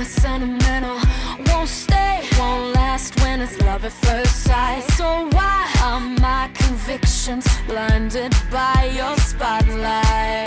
we're sentimental. Won't stay, won't last when it's love at first sight. So why are my convictions blinded by your spotlight?